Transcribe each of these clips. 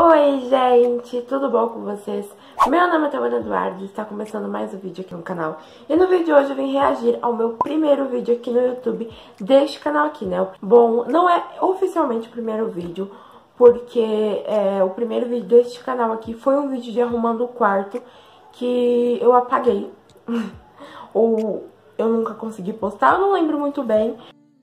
Oi gente, tudo bom com vocês? Meu nome é Tamara Eduardo e está começando mais um vídeo aqui no canal. E no vídeo de hoje eu vim reagir ao meu primeiro vídeo aqui no YouTube deste canal aqui, né? Bom, não é oficialmente o primeiro vídeo, porque o primeiro vídeo deste canal aqui foi um vídeo de arrumando o quarto que eu apaguei. Ou eu nunca consegui postar, eu não lembro muito bem.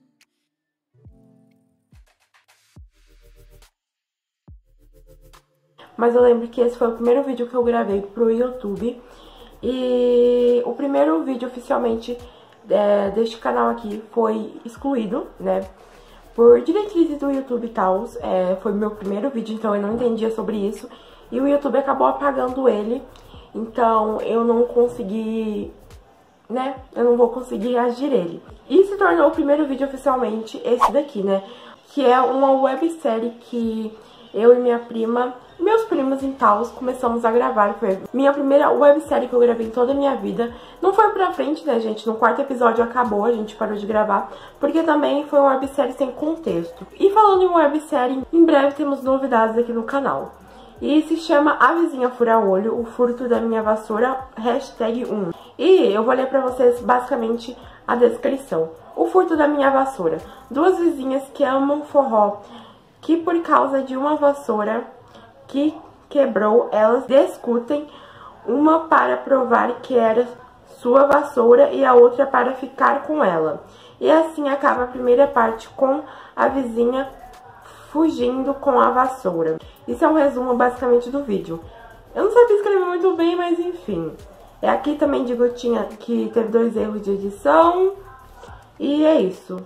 Mas eu lembro que esse foi o primeiro vídeo que eu gravei pro YouTube. E o primeiro vídeo oficialmente deste canal aqui foi excluído, né? Por diretrizes do YouTube e tal. Foi meu primeiro vídeo, então eu não entendia sobre isso. E o YouTube acabou apagando ele. Então eu não consegui, né? Eu não vou conseguir reagir ele. E se tornou o primeiro vídeo oficialmente esse daqui, né? Que é uma websérie que eu e minha prima, meus primos em Taos, começamos a gravar. Foi minha primeira websérie que eu gravei em toda a minha vida. Não foi pra frente, né, gente? No quarto episódio acabou, a gente parou de gravar, porque também foi uma websérie sem contexto. E falando em websérie, em breve temos novidades aqui no canal. E se chama A Vizinha Fura-Olho, o furto da minha vassoura, #1. E eu vou ler pra vocês basicamente a descrição. O furto da minha vassoura. Duas vizinhas que amam forró, que por causa de uma vassoura que quebrou, elas discutem, uma para provar que era sua vassoura e a outra para ficar com ela. E assim acaba a primeira parte, com a vizinha fugindo com a vassoura. Isso é um resumo basicamente do vídeo. Eu não sabia escrever muito bem, mas enfim. Aqui também digo que teve 2 erros de edição. E é isso.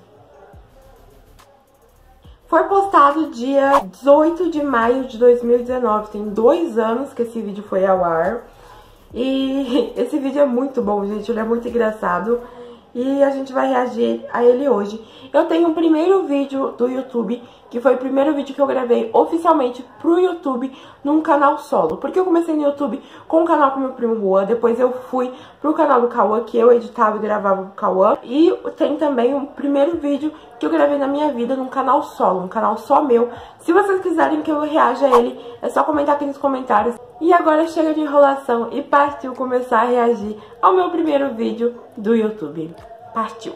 Foi postado dia 18 de maio de 2019, tem 2 anos que esse vídeo foi ao ar. E esse vídeo é muito bom, gente, ele é muito engraçado. E a gente vai reagir a ele hoje. Eu tenho um primeiro vídeo do YouTube, que foi o primeiro vídeo que eu gravei oficialmente pro YouTube num canal solo. Porque eu comecei no YouTube com um canal com meu primo Juan, depois eu fui pro canal do Cauã, que eu editava e gravava pro Cauã. E tem também um primeiro vídeo que eu gravei na minha vida num canal solo, um canal só meu. Se vocês quiserem que eu reaja a ele, é só comentar aqui nos comentários. E agora chega de enrolação e partiu começar a reagir ao meu primeiro vídeo do YouTube. Partiu!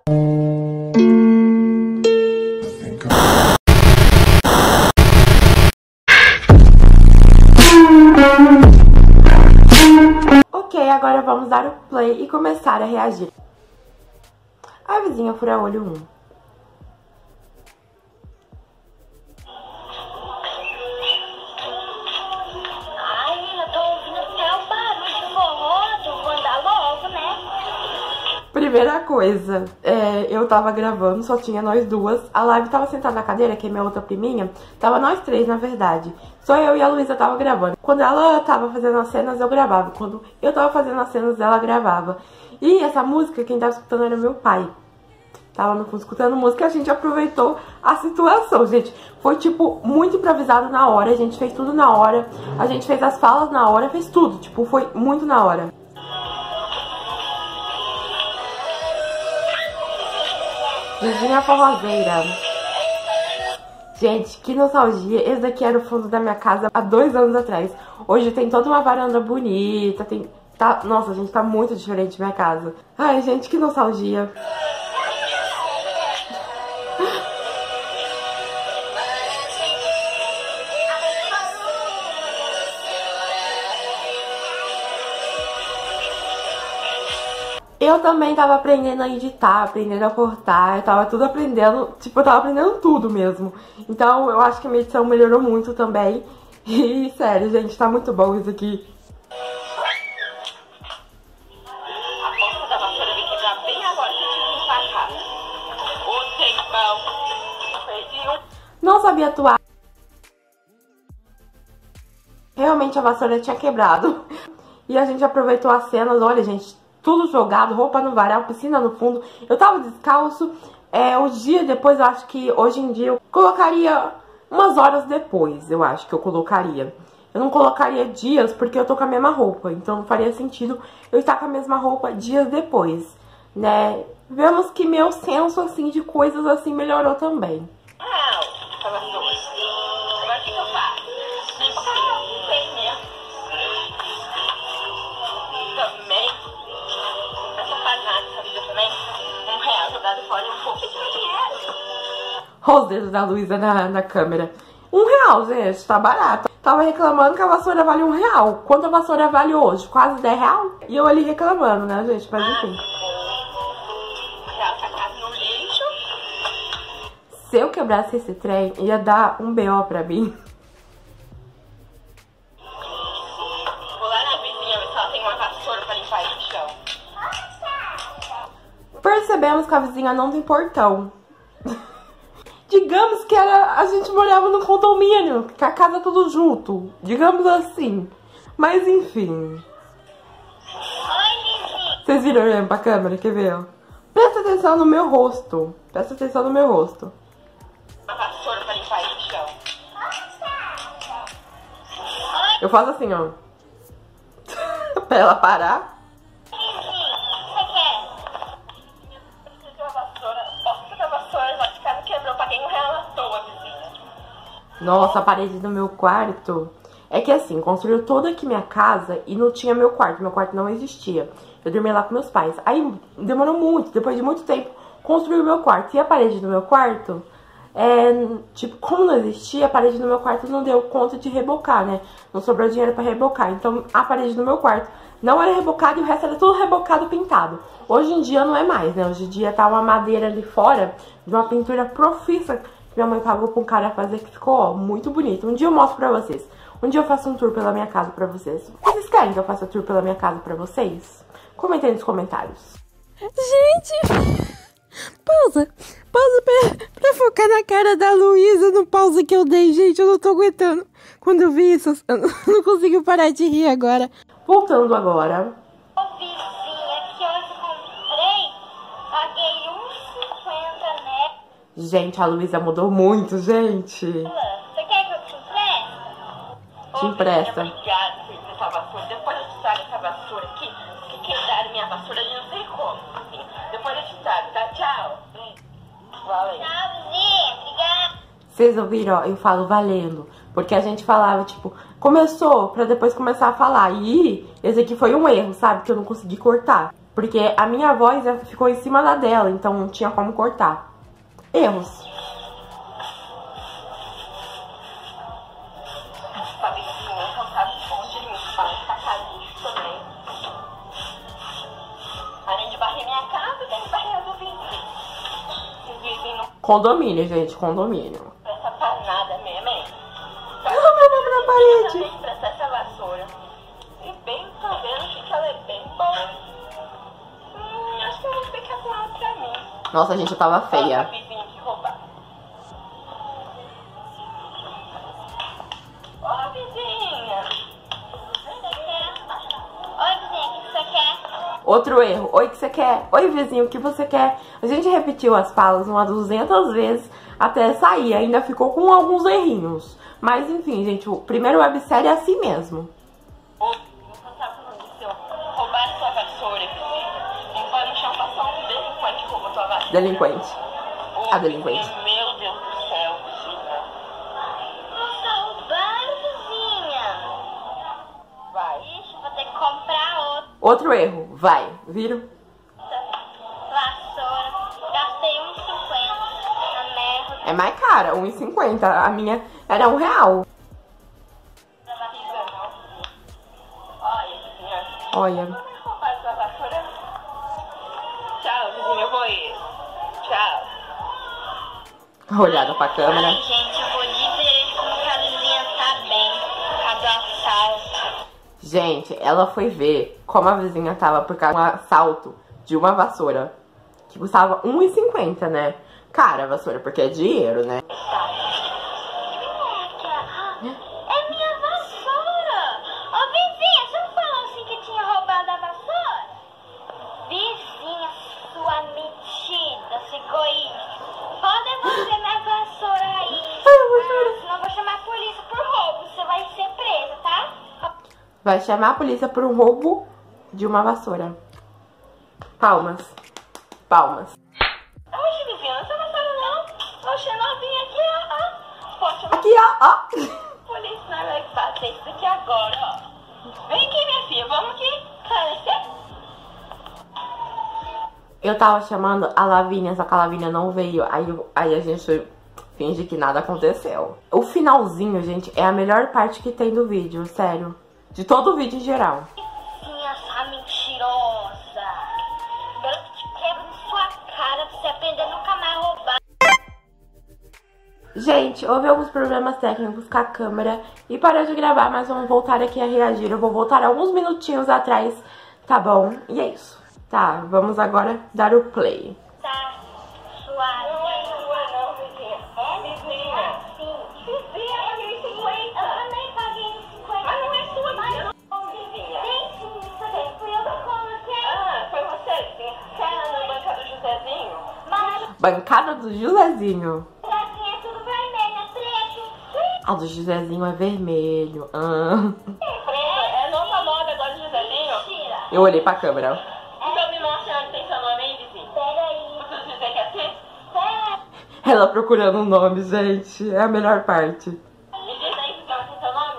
Ok, agora vamos dar o play e começar a reagir. A Vizinha Fura-Olho 1. Primeira coisa, eu tava gravando, só tinha nós duas. A Live tava sentada na cadeira, que é minha outra priminha. Tava nós 3, na verdade. Só eu e a Luísa tava gravando. Quando ela tava fazendo as cenas, eu gravava. Quando eu tava fazendo as cenas, ela gravava. E essa música, quem tava escutando era meu pai. Tava no fundo escutando música e a gente aproveitou a situação, gente. Foi, tipo, muito improvisado na hora. A gente fez tudo na hora. A gente fez as falas na hora, fez tudo. Tipo, foi muito na hora. Vizinha forrozeira. Gente, que nostalgia. Esse daqui era o fundo da minha casa há 2 anos atrás. Hoje tem toda uma varanda bonita. Nossa, gente, tá muito diferente minha casa. Ai, gente, que nostalgia. Eu também tava aprendendo a editar, aprendendo a cortar, eu tava tudo aprendendo, tipo, eu tava aprendendo tudo mesmo. Então eu acho que a minha edição melhorou muito também. E sério, gente, tá muito bom isso aqui. A ponta da vassoura vem quebrar bem agora que eu tive que empacar. Não sabia atuar. Realmente a vassoura tinha quebrado. E a gente aproveitou as cenas, olha, gente, tudo jogado, roupa no varal, piscina no fundo. Eu tava descalço. O dia depois, eu acho que hoje em dia eu colocaria umas horas depois, eu acho que eu colocaria. Eu não colocaria dias porque eu tô com a mesma roupa. Então não faria sentido eu estar com a mesma roupa dias depois, né? Vemos que meu senso, assim, de coisas assim melhorou também. Agora o que eu faço? Olha os dedos da Luísa na câmera. R$1, gente, tá barato. Tava reclamando que a vassoura vale R$1. Quanto a vassoura vale hoje? Quase R$10? E eu ali reclamando, né, gente? Mas enfim. Se eu quebrasse esse trem, ia dar um BO pra mim. Vou lá na vizinha ver se ela tem uma vassoura pra limpar esse chão. Percebemos que a vizinha não tem portão. Digamos que a gente morava no condomínio, com a casa tudo junto. Digamos assim. Mas enfim. Vocês viram olhando pra câmera? Quer ver? Ó? Presta atenção no meu rosto. Presta atenção no meu rosto. Uma vassoura pra limpar esse chão. Eu faço assim, ó. Pra ela parar. Nossa, a parede do meu quarto. É que assim, construiu toda aqui minha casa e não tinha meu quarto. Meu quarto não existia. Eu dormia lá com meus pais. Aí demorou muito, depois de muito tempo, construiu meu quarto. E a parede do meu quarto, tipo, como não existia, a parede do meu quarto não deu conta de rebocar, né? Não sobrou dinheiro pra rebocar. Então a parede do meu quarto não era rebocada e o resto era tudo rebocado, pintado. Hoje em dia não é mais, né? Hoje em dia tá uma madeira ali fora de uma pintura profissa que minha mãe pagou pra um cara fazer, que ficou, ó, muito bonito. Um dia eu mostro pra vocês. Um dia eu faço um tour pela minha casa pra vocês. Vocês querem que eu faça tour pela minha casa pra vocês? Comentem nos comentários. Gente, pausa pra focar na cara da Luísa no pausa que eu dei, gente, eu não tô aguentando. Quando eu vi isso, eu não consigo parar de rir agora. Voltando agora. Ô vizinha, que hoje comprei, paguei R$1,50, né? Gente, a Luísa mudou muito, gente. Você quer que eu te empreste? Te empresta. Obrigada por essa vassoura. Depois eu te trago essa vassoura aqui. Que quebraram minha vassoura ali, não sei como. Depois eu te trago, tá? Tchau. Valeu. Tchauzinho, obrigada. Vocês ouviram? Ó, eu falo valendo. Porque a gente falava, tipo, começou pra depois começar a falar. E esse aqui foi um erro, sabe? Que eu não consegui cortar. Porque a minha voz ficou em cima da dela, então não tinha como cortar. Erros. Essa vizinha não sabe onde ele me fala que tá lixo também. Além de varrer minha casa, tem que varrer a do vizinho. Esse vizinho Condomínio, gente, condomínio. não presta pra nada mesmo, hein? Meu nome na parede. Tem que prestar essa vassoura. E bem, tô vendo que ela é bem boa. Acho que eu vou ficar com ela pra mim. Nossa, gente, eu tava Fala pra feia. vizinha que roubar. Ô, vizinha. Oi, vizinha, o que você quer? Outro erro. Oi, o que você quer? Oi, vizinho, o que você quer? A gente repetiu as falas umas 200 vezes até sair. Ainda ficou com alguns errinhos. Mas, enfim, gente, o primeiro websérie é assim mesmo. Ô, não sabe o que aconteceu? Roubaram sua vassoura, vizinha. Não vai no chão passar um delinquente que roubou sua vassoura. Delinquente. Ô, A delinquente. vizinha, meu Deus do céu, vizinha. Nossa, roubaram, vizinha. Vai. Ixi, vou ter que comprar Outro erro. Vai. Viram? outra vassoura. Gastei R$1,50 na merda. É mais cara. R$1,50. A minha era R$1. Olha, vizinha. Olha. Não vai roubar sua vassoura. Tchau, vizinha, eu vou ir. Tchau. Olhada pra câmera. Ai, gente, eu vou lhe ver como que a vizinha tá bem. Por causa do assalto. Gente, ela foi ver como a vizinha tava por causa de um assalto de uma vassoura que custava R$1,50, né? Cara, a vassoura, porque é dinheiro, né? É minha vassoura! Ô vizinha, você não falou assim que tinha roubado a vassoura? Vizinha, sua metida, sua egoísta. Pode devolver minha vassoura aí. Senão eu vou chamar a polícia por roubo. Você vai ser presa, tá? Vai chamar a polícia por um roubo de uma vassoura. Palmas. Palmas. Oxe, vizinha, não tá vassoura não. Oxe, novinha aqui, ó. Pode chamar Aqui, ó, ó. a polícia, nós vai fazer isso aqui agora, ó. Vem aqui, minha filha, vamos aqui. Esclarecer? Eu tava chamando a Lavínia, só que a Lavínia não veio. Aí a gente finge que nada aconteceu. O finalzinho, gente, é a melhor parte que tem do vídeo, sério. De todo o vídeo em geral. Essa mentirosa. Eu te quebro na sua cara pra você aprender a nunca mais roubar. Gente, houve alguns problemas técnicos com a câmera e parei de gravar, mas vamos voltar aqui a reagir. Eu vou voltar alguns minutinhos atrás, tá bom? E é isso. Tá, vamos agora dar o play. Tá suave. Não é sua não, vizinha. É Vizinha. sim. Vizinha, eu paguei 50. Eu também paguei 50. Mas não é sua não, vizinha. Tem sim, isso aqui fui eu que coloquei. Ah, foi você, vizinha. Você era na banca do Josézinho? Mas Bancada do Josézinho. aqui é tudo vermelho, é preto. A do Josézinho é vermelho. É nova moda agora do Josézinho? Tira. Eu olhei pra câmera. Então me mostra onde tem seu nome aí, vizinho. Peraí. Você dizer que é assim? Peraí. Ela procurando um nome, gente. É a melhor parte. Me diz aí se tem seu nome.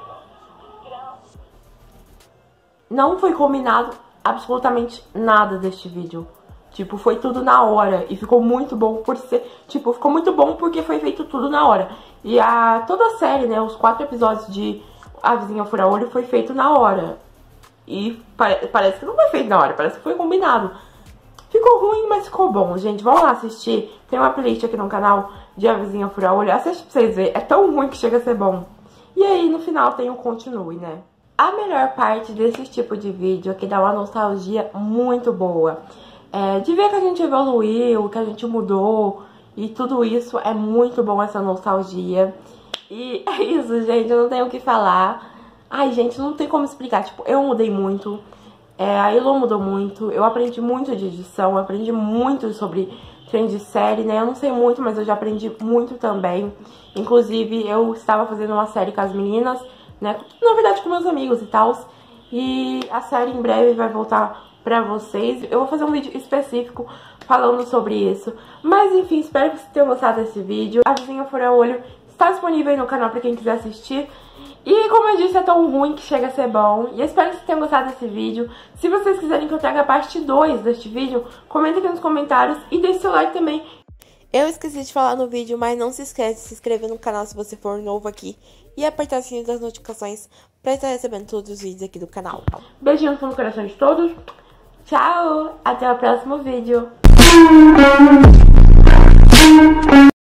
Não foi combinado absolutamente nada deste vídeo. Tipo, foi tudo na hora. E ficou muito bom por ser... Tipo, ficou muito bom porque foi feito tudo na hora. E toda a série, né? Os 4 episódios de A Vizinha Fura-Olho foi feito na hora. E parece que não foi feito na hora. Parece que foi combinado. Ficou ruim, mas ficou bom, gente. Vamos lá assistir. Tem uma playlist aqui no canal de A Vizinha Fura-Olho. Assiste pra vocês verem. É tão ruim que chega a ser bom. E aí, no final, tem o continue, né? A melhor parte desse tipo de vídeo é que dá uma nostalgia muito boa. De ver que a gente evoluiu, que a gente mudou. E tudo isso é muito bom, essa nostalgia. E é isso, gente. Eu não tenho o que falar. Ai, gente, não tem como explicar. Tipo, eu mudei muito. A Elo mudou muito. Eu aprendi muito de edição. Eu aprendi muito sobre trem de série, né? Eu não sei muito, mas eu já aprendi muito também. Inclusive, eu estava fazendo uma série com as meninas, né? Na verdade, com meus amigos e tal. E a série em breve vai voltar pra vocês. Eu vou fazer um vídeo específico falando sobre isso. Mas, enfim, espero que vocês tenham gostado desse vídeo. A Vizinha Fura-Olho está disponível aí no canal pra quem quiser assistir. E como eu disse, é tão ruim que chega a ser bom. E eu espero que vocês tenham gostado desse vídeo. Se vocês quiserem que eu traga a parte 2 deste vídeo, comenta aqui nos comentários e deixe seu like também. Eu esqueci de falar no vídeo, mas não se esquece de se inscrever no canal se você for novo aqui. E apertar o sininho das notificações pra estar recebendo todos os vídeos aqui do canal. Beijinhos no coração de todos. Tchau! Até o próximo vídeo.